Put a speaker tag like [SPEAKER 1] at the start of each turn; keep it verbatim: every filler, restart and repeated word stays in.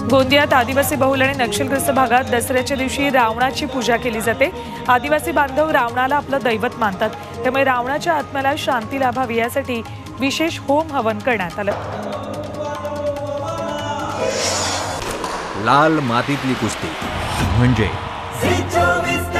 [SPEAKER 1] गोंदियात आदिवासी बहुल आणि नक्षलग्रस्त भागात दसऱ्याच्या दिवशी रावणाची पूजा केली जाते। आदिवासी बांधव रावणाला आपलं दैवत मानतात, त्यामुळे रावणाच्या आत्म्याला शांती लाभावी यासाठी विशेष होम हवन करण्यात आलं।
[SPEAKER 2] लाल मातीतली कुस्ती म्हणजे